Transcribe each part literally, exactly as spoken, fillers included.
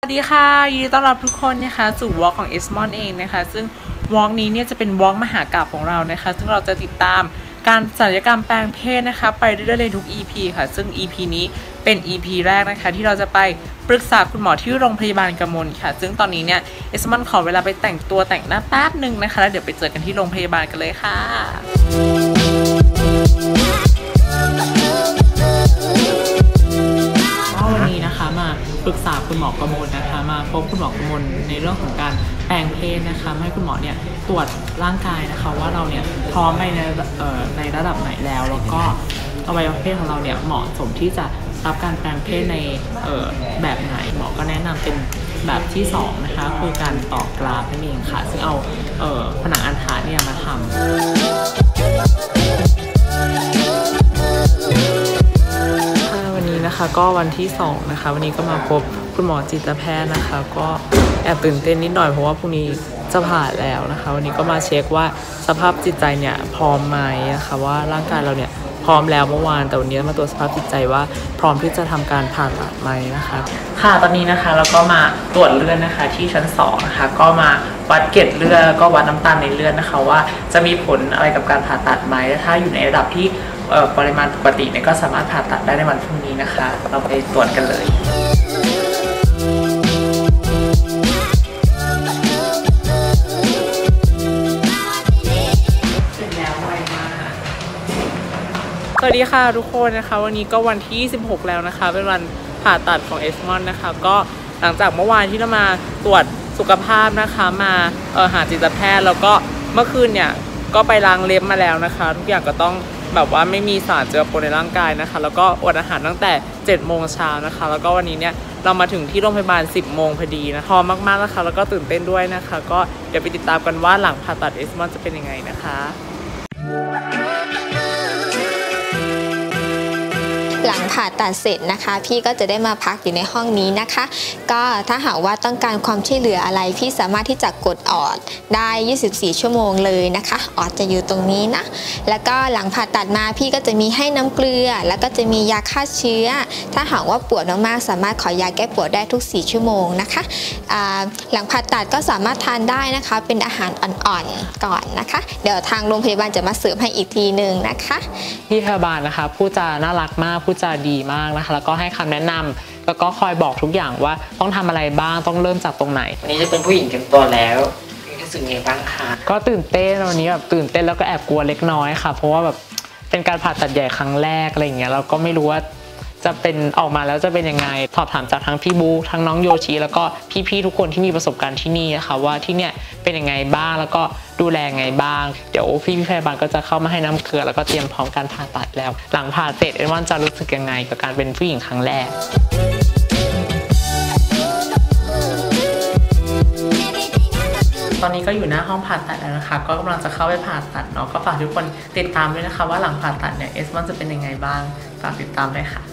สวัสดีค่ะยินดีต้อนรับทุกคนนะคะสู่วอล์กของเอสมอนเองนะคะซึ่งวอล์กนี้เนี่ยจะเป็นวอล์กมหากาพย์ของเรานะคะซึ่งเราจะติดตามการศัลยกรรมแปลงเพศนะคะไปเรื่อยๆเลยทุก อี พี ค่ะซึ่ง อี พี นี้เป็น อี พี แรกนะคะที่เราจะไปปรึกษาคุณหมอที่โรงพยาบาลกมลค่ะซึ่งตอนนี้เนี่ยเอสมอนขอเวลาไปแต่งตัวแต่งหน้าแป๊บหนึ่งนะคะแล้วเดี๋ยวไปเจอกันที่โรงพยาบาลกันเลยค่ะวันนี้นะคะมาปรึกษาคุณหมอกมลนะคะมาพบคุณหมอกมลในเรื่องของการแปลงเพศนะคะให้คุณหมอเนี่ยตรวจร่างกายนะคะว่าเราเนี่ยพร้อมไปในในระดับไหนแล้วแล้วก็อวัยวะเพศของเราเนี่ยเหมาะสมที่จะรับการแปลงเพศในแบบไหนหมอก็แนะนำเป็นแบบที่สองนะคะคือการต่อกราฟนั่นเองค่ะซึ่งเอาเอ่อผนังอัณฑะเนี่ยมาทำนะคะก็วันที่สองนะคะวันนี้ก็มาพบคุณหมอจิตแพทย์นะคะก็แอบตื่นเต้นนิดหน่อยเพราะว่าพรุ่งนี้จะผ่าแล้วนะคะวันนี้ก็มาเช็คว่าสภาพจิตใจเนี่ยพร้อมไหมนะคะว่าร่างกายเราเนี่ยพร้อมแล้วเมื่อวานแต่วันนี้มาตรวจสภาพจิตใจว่าพร้อมที่จะทำการผ่าตัดไหมนะคะค่ะตอนนี้นะคะเราก็มาตรวจเลือดนะคะที่ชั้นสองนะคะก็มาวัดเกล็ดเลือดก็วัดน้ำตาลในเลือดนะคะว่าจะมีผลอะไรกับการผ่าตัดไหมถ้าอยู่ในระดับที่ปริมาณปกติเนี่ยก็สามารถผ่าตัดได้ในวันพรุ่งนี้นะคะเราไปตรวจกันเลยสวัสดีค่ะทุกคนนะคะวันนี้ก็วันที่ยี่สิบหกแล้วนะคะเป็นวันผ่าตัดของเอสมอนนะคะก็หลังจากเมื่อวานที่เรามาตรวจสุขภาพนะคะมาเอ่อหาจิตแพทย์แล้วก็เมื่อคืนเนี่ยก็ไปล้างเล็บมาแล้วนะคะทุกอย่างก็ต้องแบบว่าไม่มีสารเจือปนในร่างกายนะคะแล้วก็อดอาหารตั้งแต่เจ็ดโมงเช้านะคะแล้วก็วันนี้เนี่ยเรามาถึงที่โรงพยาบาลสิบโมงพอดีนะพร้อมมากๆนะคะแล้วก็ตื่นเต้นด้วยนะคะก็เดี๋ยวไปติดตามกันว่าหลังผ่าตัดเอสมอนจะเป็นยังไงนะคะหลังผ่าตัดเสร็จนะคะพี่ก็จะได้มาพักอยู่ในห้องนี้นะคะก็ถ้าหากว่าต้องการความช่วยเหลืออะไรพี่สามารถที่จะกดออดได้ยี่สิบสี่ชั่วโมงเลยนะคะออดจะอยู่ตรงนี้นะแล้วก็หลังผ่าตัดมาพี่ก็จะมีให้น้ำเกลือแล้วก็จะมียาฆ่าเชื้อถ้าหากว่าปวดมากๆสามารถขอยาแก้ปวดได้ทุกสี่ชั่วโมงนะคะหลังผ่าตัดก็สามารถทานได้นะคะเป็นอาหารอ่อนๆก่อนนะคะเดี๋ยวทางโรงพยาบาลจะมาเสริมให้อีกทีหนึ่งนะคะพี่พยาบาลนะคะผู้จาน่ารักมากผู้จาดีมากนะคะแล้วก็ให้คำแนะนำแล้วก็คอยบอกทุกอย่างว่าต้องทำอะไรบ้างต้องเริ่มจากตรงไหนวันนี้จะเป็นผู้หญิงเต็มตัวแล้วรู้สึกยังไงบ้างคะก็ตื่นเต้นวันนี้แบบตื่นเต้นแล้วก็แอบกลัวเล็กน้อยค่ะเพราะว่าแบบเป็นการผ่าตัดใหญ่ครั้งแรกอะไรอย่างเงี้ยเราก็ไม่รู้ว่าจะเป็นออกมาแล้วจะเป็นยังไงสอบถามจากทั้งพี่บูทั้งน้องโยชิแล้วก็พี่ๆทุกคนที่มีประสบการณ์ที่นี่นะคะว่าที่เนี่ยเป็นยังไงบ้างแล้วก็ดูแลไงบ้างเดี๋ยวพี่พยาบาลก็จะเข้ามาให้น้ำเกลือแล้วก็เตรียมพร้อมการผ่าตัดแล้วหลังผ่าเสร็จเอ็นวันจะรู้สึกยังไงกับการเป็นผู้หญิงครั้งแรกตอนนี้ก็อยู่หน้าห้องผ่าตัดแล้วนะคะก็กำลังจะเข้าไปผ่าตัดเนาะก็ฝากทุกคนติดตามด้วยนะคะว่าหลังผ่าตัดเนี่ยเอสมันจะเป็นยังไงบ้างฝากติดตามด้วยค่ะ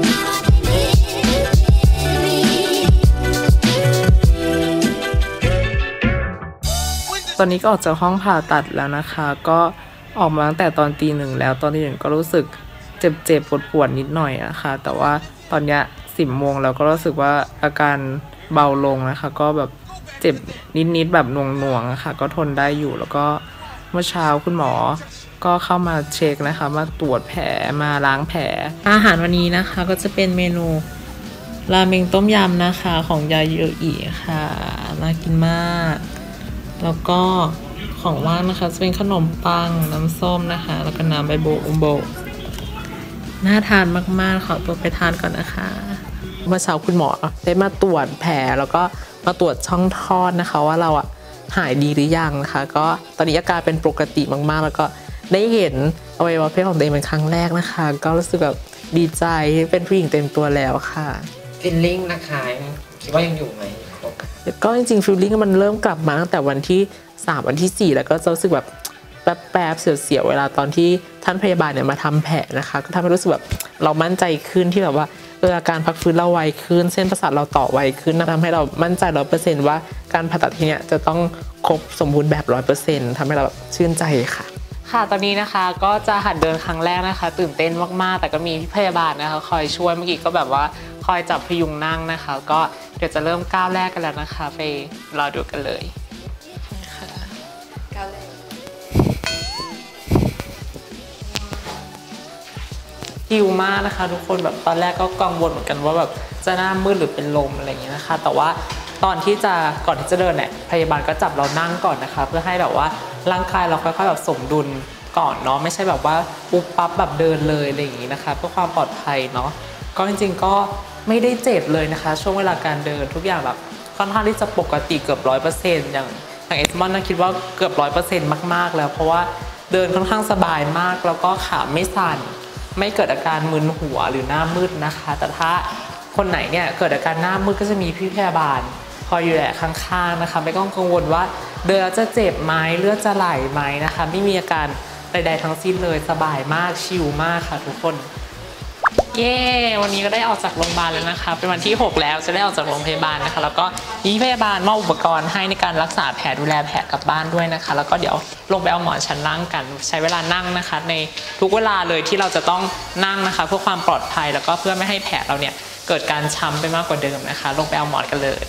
ตอนนี้ก็ออกจากห้องผ่าตัดแล้วนะคะก็ออกมาตั้งแต่ตอนตีหนึ่งแล้วตอนตีหนึ่งก็รู้สึกเจ็บๆปวดๆนิดหน่อยนะคะแต่ว่าตอนนี้สิบโมงแล้วก็รู้สึกว่าอาการเบาลงนะคะก็แบบเจ็บนิดๆแบบหน่วงๆนะคะก็ทนได้อยู่แล้วก็เมื่อเช้าคุณหมอก็เข้ามาเช็คนะคะมาตรวจแผลมาล้างแผลอาหารวันนี้นะคะก็จะเป็นเมนูราเมงต้มยำนะคะของยาโยอิค่ะน่ากินมากแล้วก็ของว่างนะคะจะเป็นขนมปังน้ำส้มนะคะแล้วก็น้ำใบโบอุมโบน่าทานมากๆขอตัวไปทานก่อนนะคะเมื่อเช้าคุณหมอได้มาตรวจแผลแล้วก็มาตรวจช่องคลอดนะคะว่าเราอ่ะหายดีหรือยังนะคะก็ตอนนี้อาการเป็นปกติมากๆแล้วก็ได้เห็นอวัยวะเพศของตัวเองเป็นครั้งแรกนะคะก็รู้สึกแบบดีใจที่เป็นผู้หญิงเต็มตัวแล้วค่ะฟิลลิ่งนะคะคิดว่ายังอยู่ไหมก็จริงๆฟีลลิ่งมันเริ่มกลับมาตั้งแต่วันที่สามวันที่สี่แล้วก็จะรู้สึกแบบแป๊บๆเสียวๆเวลาตอนที่ท่านพยาบาลเนี่ยมาทำแผลนะคะก็ทำให้รู้สึกแบบเรามั่นใจขึ้นที่แบบว่าเอออาการพักฟื้นเราไวขึ้นเส้นประสาทเราต่อไวขึ้นทำให้เรามั่นใจร้อยเปอร์เซ็นต์ว่าการผ่าตัดที่เนี่ยจะต้องครบสมบูรณ์แบบร้อยเปอร์เซ็นต์ทำให้เราแบบชื่นใจค่ะค่ะตอนนี้นะคะก็จะหัดเดินครั้งแรกนะคะตื่นเต้นมากๆแต่ก็มีพี่พยาบาลนะคะคอยช่วยเมื่อกี้ก็แบบว่าคอยจับพยุงนั่งนะคะก็เเดี๋ยวจะเริ่มก้าวแรกกันแล้วนะคะไปรอดูกันเลยก้าวแรกหิวมากนะคะทุกคนแบบตอนแรกก็กังวลเหมือนกันว่าแบบจะหน้ามืดหรือเป็นลมอะไรอย่างเงี้ยนะคะแต่ว่าตอนที่จะก่อนที่จะเดินเนี่ยพยาบาลก็จับเรานั่งก่อนนะคะเพื่อให้แบบว่าร่างกายเราค่อยๆแบบสมดุลก่อนเนาะไม่ใช่แบบว่าปุ๊บปั๊บแบบเดินเลยอะไรอย่างงี้นะคะเพื่อความปลอดภัยเนาะก็จริงๆก็ไม่ได้เจ็บเลยนะคะช่วงเวลาการเดินทุกอย่างแบบค่อนข้างที่จะปกติเกือบร้อยเปอร์เซ็นต์อย่างอย่างเอสมอนนะคิดว่าเกือบร้อยเปอร์เซ็นต์มากๆแล้วเพราะว่าเดินค่อนข้างสบายมากแล้วก็ขาไม่สั่นไม่เกิดอาการมึนหัวหรือหน้ามืดนะคะแต่ถ้าคนไหนเนี่ยเกิดอาการหน้ามืดก็จะมีพี่พยาบาลคอยอยู่แหละข้างๆนะคะไม่ต้องกังวลว่าเดินแล้วจะเจ็บไหมเลือดจะไหลไหมนะคะไม่มีอาการใดๆทั้งสิ้นเลยสบายมากชิลมากค่ะทุกคนเย้วันนี้ก็ได้ออกจากโรงพยาบาลแล้วนะคะเป็นวันที่หกแล้วจะได้ออกจากโรงพยาบาลนะคะแล้วก็มีพยาบาลมอบอุปกรณ์ให้ในการรักษาแผลดูแลแผลกลับบ้านด้วยนะคะแล้วก็เดี๋ยวลงไปเอาหมอนชั้นล่างกันใช้เวลานั่งนะคะในทุกเวลาเลยที่เราจะต้องนั่งนะคะเพื่อความปลอดภัยแล้วก็เพื่อไม่ให้แผลเราเนี่ยเกิดการช้ำไปมากกว่าเดิมนะคะลงไปเอาหมอนกันเลย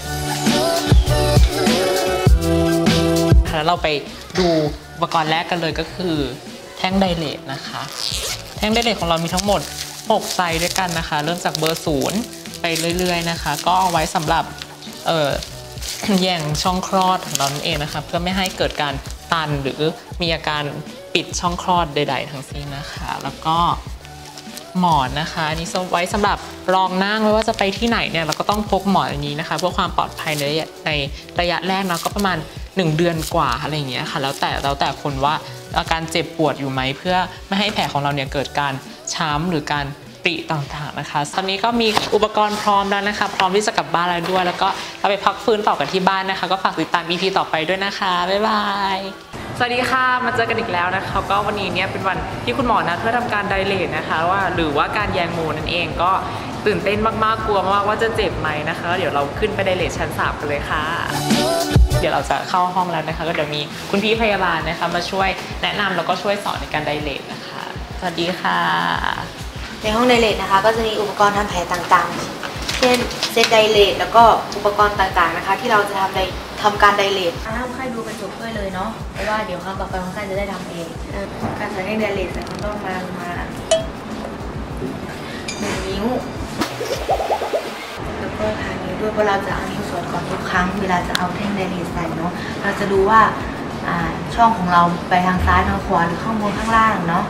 แล้วเราไปดูอุปกรณ์แรกกันเลยก็คือแท่งไดเลทนะคะแท่งไดเลทของเรามีทั้งหมดหกไซส์ด้วยกันนะคะเริ่มจากเบอร์ศูนย์ไปเรื่อยๆนะคะก็เอาไว้สำหรับเอ่อ แย่งช่องคลอดของเราเองนะคะเพื่อไม่ให้เกิดการตันหรือมีอาการปิดช่องคลอดใดๆทั้งสิ้นนะคะแล้วก็หมอนนะคะอันนี้ไว้สำหรับรองนั่งไม่ว่าจะไปที่ไหนเนี่ยเราก็ต้องพกหมอนอันนี้นะคะเพื่อความปลอดภัยในในระยะแรกนะก็ประมาณหนึ่งเดือนกว่าอะไรอย่างเงี้ยค่ะแล้วแต่แล้วแต่คนว่าอาการเจ็บปวดอยู่ไหมเพื่อไม่ให้แผลของเราเนี่ยเกิดการช้ำหรือการปริต่างๆนะคะตอนนี้ก็มีอุปกรณ์พร้อมแล้วนะคะพร้อมที่จะกลับบ้านแล้วด้วยแล้วก็เราไปพักฟื้นต่อกันที่บ้านนะคะก็ฝากติดตาม อี พี ต่อไปด้วยนะคะบ๊ายบายสวัสดีค่ะมาเจอกันอีกแล้วนะคะก็วันนี้เนี่ยเป็นวันที่คุณหมอนัดเพื่อทำการไดเลทนะคะว่าหรือว่าการแยงโมนั่นเองก็ตื่นเต้นมากๆกลัวมากว่าจะเจ็บไหมนะคะเดี๋ยวเราขึ้นไปไดเลทชั้นสามกันเลยค่ะเดี๋ยวเราจะเข้าห้องแล้วนะคะก็เดี๋ยวมีคุณพี่พยาบาลนะคะมาช่วยแนะนำแล้วก็ช่วยสอนในการไดเลทนะคะสวัสดีค่ะในห้องไดเลทนะคะก็จะมีอุปกรณ์ทำแผลต่างๆเช่นเซตไดเลทแล้วก็อุปกรณ์ต่างๆนะคะที่เราจะทำในทำการไดเลทให้คนไข้ดูเป็นจบด้วยเลยเนาะเพราะว่าเดี๋ยวครั้งต่อไปคนไข้จะได้ทำเองการใส่ให้ไดเลทเนี่ยเขาต้องมามาหนึ่งนิ้วแล้วก็ทานิ้วด้วยเพราะเราจะเอานิ้วสอดก่อนทุกครั้งเวลาจะเอาแท่งไดเลทใส่เนาะเราจะดูว่าช่องของเราไปทางซ้ายทางขวาหรือข้างบนข้างล่างเนาะ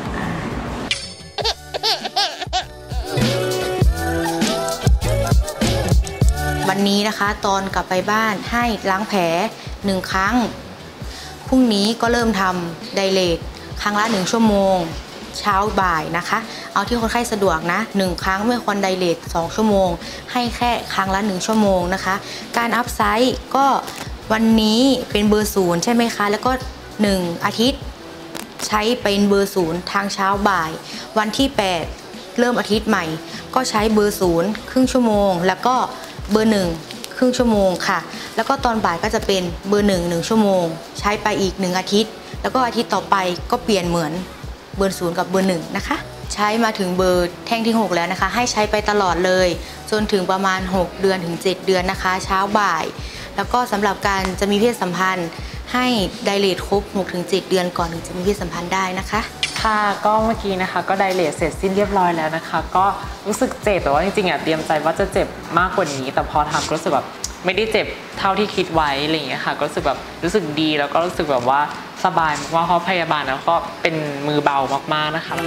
วันนี้นะคะตอนกลับไปบ้านให้ล้างแผลหนึ่งครั้งพรุ่งนี้ก็เริ่มทำไดเลทครั้งละหนึ่งชั่วโมงเช้าบ่ายนะคะเอาที่คนไข้สะดวกนะหนึ่งครั้งไม่ควรไดเลทสองชั่วโมงให้แค่ครั้งละหนึ่งชั่วโมงนะคะการอัพไซส์ก็วันนี้เป็นเบอร์ศูนย์ใช่ไหมคะแล้วก็หนึ่งอาทิตย์ใช้เป็นเบอร์ศูนย์ทางเช้าบ่ายวันที่แปดเริ่มอาทิตย์ใหม่ก็ใช้เบอร์ศูนย์ครึ่งชั่วโมงแล้วก็เบอร์หนึ่งครึ่งชั่วโมงค่ะแล้วก็ตอนบ่ายก็จะเป็นเบอร์หนึ่งหนึ่งชั่วโมงใช้ไปอีกหนึ่งอาทิตย์แล้วก็อาทิตย์ต่อไปก็เปลี่ยนเหมือนเบอร์ศูนย์กับเบอร์หนึ่งนะคะใช้มาถึงเบอร์แท่งที่หกแล้วนะคะให้ใช้ไปตลอดเลยจนถึงประมาณหกเดือนถึงเจ็ดเดือนนะคะเช้าบ่ายแล้วก็สำหรับการจะมีเพศสัมพันธ์ให้ไดเลทครบ หกถึงเจ็ด เดือนก่อนถึงจะมีเพศสัมพันธ์ได้นะคะค่ะก็เมื่อกี้นะคะก็ไดเลทเสร็จสิ้นเรียบร้อยแล้วนะคะก็รู้สึกเจ็บแต่ว่าจริงๆอ่ะเตรียมใจว่าจะเจ็บมากกว่านี้แต่พอทำก็รู้สึกแบบไม่ได้เจ็บเท่าที่คิดไว้อะไรอย่างเงี้ยค่ะก็รู้สึกแบบรู้สึกดีแล้วก็รู้สึกแบบว่าสบายมากๆเพราะพยาบาลแล้วก็เป็นมือเบามากๆนะคะ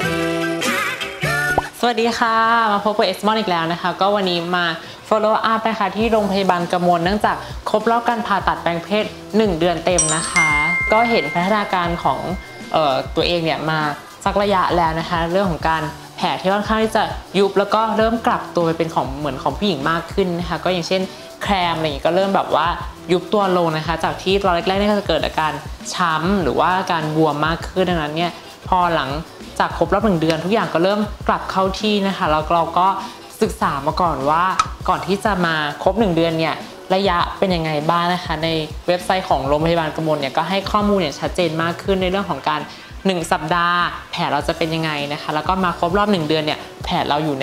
สวัสดีค่ะมาพบกับเอสมอนอีกแล้วนะคะก็วันนี้มา follow up นะคะที่โรงพยาบาลกมลเนื่องจากครบรอบการผ่าตัดแปลงเพศหนึ่งเดือนเต็มนะคะก็เห็นพัฒนาการของเอ่อตัวเองเนี่ยมาสักระยะแล้วนะคะเรื่องของการแผลที่ค่อนข้างที่จะยุบแล้วก็เริ่มกลับตัวไปเป็นของเหมือนของผู้หญิงมากขึ้นนะคะก็อย่างเช่นแครมอะไรอย่างนี้ก็เริ่มแบบว่ายุบตัวลงนะคะจากที่ตอนแรกๆเนี่ยจะเกิดอาการช้ำหรือว่าการบวมมากขึ้นดังนั้นเนี่ยพอหลังจากครบรอบหนึ่งเดือนทุกอย่างก็เริ่มกลับเข้าที่นะคะแล้วเราก็ศึกษามาก่อนว่าก่อนที่จะมาครบหนึ่งเดือนเนี่ยระยะเป็นยังไงบ้างนะคะในเว็บไซต์ของโรงพยาบาลกมลเนี่ยก็ให้ข้อมูลเนี่ยชัดเจนมากขึ้นในเรื่องของการหนึ่งสัปดาห์แผลเราจะเป็นยังไงนะคะแล้วก็มาครบรอบหนึ่งเดือนเนี่ยแผลเราอยู่ใน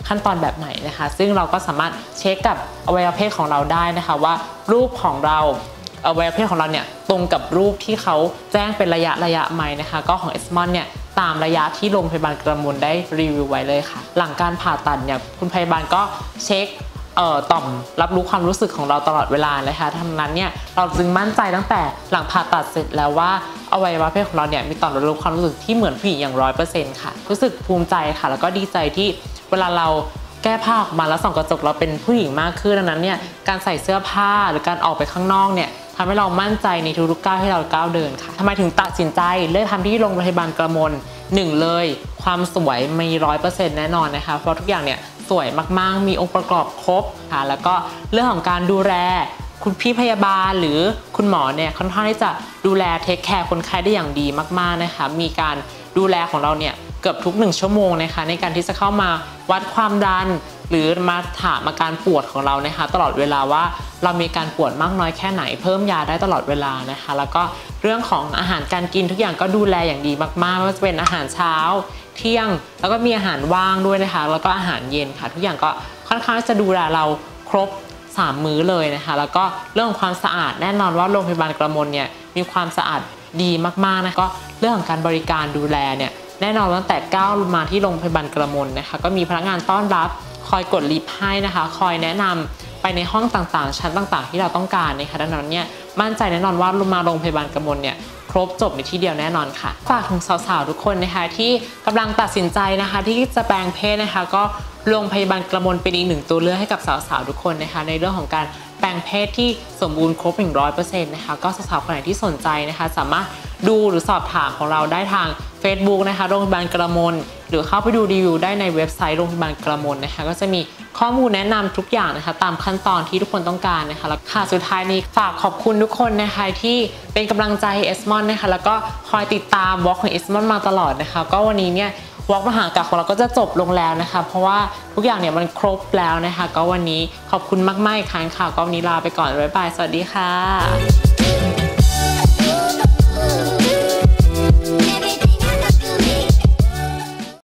ขั้นตอนแบบไหนนะคะซึ่งเราก็สามารถเช็คกับอวัยวะเพศของเราได้นะคะว่ารูปของเราอวัยวะเพศของเราเนี่ยตรงกับรูปที่เขาแจ้งเป็นระยะระยะไหมนะคะก็ของเอสมอนเนี่ยตามระยะที่โรงพยาบาลกระมวลได้รีวิวไว้เลยค่ะหลังการผ่าตัดเนี่ยคุณพยาบาลก็เช็คเอ่อต่อมรับรู้ความรู้สึกของเราตลอดเวลานะคะทั้งนั้นเนี่ยเราจึงมั่นใจตั้งแต่หลังผ่าตัดเสร็จแล้วว่าอวัยวะเพศของเราเนี่ยมีต่อมรับรู้ความรู้สึกที่เหมือนผู้หญิงอย่างร้อยเปอร์เซ็นต์ค่ะรู้สึกภูมิใจค่ะแล้วก็ดีใจที่เวลาเราแก้ผ้าออกมาแล้วส่องกระจกเราเป็นผู้หญิงมากขึ้นดังนั้นเนี่ยการใส่เสื้อผ้าหรือการออกไปข้างนอกเนี่ยทำให้เรามั่นใจในทุกๆก้าวที่เราก้าวเดินค่ะทำไมถึงตัดสินใจเลือกทำที่โรงพยาบาลกระมวลหนึ่งเลยความสวยมีร้อยเปอร์เซ็นต์แน่นอนนะคะเพราะทุกอย่างเนี่ยสวยมากๆมีองค์ประกอบครบค่ะแล้วก็เรื่องของการดูแลคุณพี่พยาบาลหรือคุณหมอเนี่ยค่อนข้างที่จะดูแลเทคแคร์คนไข้ได้อย่างดีมากๆนะคะมีการดูแลของเราเนี่ยเกือบทุกหนึ่งชั่วโมงนะคะในการที่จะเข้ามาวัดความดันหรือมาถามอาการปวดของเรานะคะตลอดเวลาว่าเรามีการปวดมากน้อยแค่ไหนเพิ่มยาได้ตลอดเวลานะคะแล้วก็เรื่องของอาหารการกินทุกอย่างก็ดูแลอย่างดีมากๆไม่ว่าจะเป็นอาหารเช้าเที่ยงแล้วก็มีอาหารว่างด้วยนะคะแล้วก็อาหารเย็นค่ะทุกอย่างก็ค่อนข้างจะดูแลเราครบสามมื้อเลยนะคะแล้วก็เรื่องของความสะอาดแน่นอนว่าโรงพยาบาลกระมวลเนี่ยมีความสะอาดดีมากๆนะก็เรื่องของการบริการดูแลเนี่ยแน่นอนตั้งแต่ก้าวมาที่โรงพยาบาลกระมวลนะคะก็มีพนักงานต้อนรับคอยกดลิฟต์ให้นะคะคอยแนะนำไปในห้องต่างๆชั้นต่างๆที่เราต้องการนะคะดังนั้นเนี่ยมั่นใจแน่นอนว่ามาโรงพยาบาลกระมวลเนี่ยครบจบในที่เดียวแน่นอนค่ะฝากถึงสาวๆทุกคนนะคะที่กำลังตัดสินใจนะคะที่จะแปลงเพศนะคะก็โรงพยาบาลกระมวลเป็นอีกหนึ่งตัวเลือกให้กับสาวๆทุกคนนะคะในเรื่องของการแปลงเพศที่สมบูรณ์ครบ หนึ่งร้อยเปอร์เซ็นต์ นะคะก็สาวๆคนไหนที่สนใจนะคะสามารถดูหรือสอบถามของเราได้ทาง Facebook นะคะโรงพยาบาลกระมวลหรือเข้าไปดูรีวิวได้ในเว็บไซต์โรงพยาบาลกระมวลนะคะก็จะมีข้อมูลแนะนำทุกอย่างนะคะตามขั้นตอนที่ทุกคนต้องการนะคะแล้วค่ะสุดท้ายนี้ฝากขอบคุณทุกคนนะคะที่เป็นกำลังใจให้เอสมอนนะคะแล้วก็คอยติดตามวอล์กของเอสมอนมาตลอดนะคะก็วันนี้เนี่ยวอล์กมหากาพย์ของเราก็จะจบลงแล้วนะคะเพราะว่าทุกอย่างเนี่ยมันครบแล้วนะคะก็วันนี้ขอบคุณมากๆอีกครั้งค่ะก็วันนี้ลาไปก่อนบ๊ายบายสวัสดีค่ะ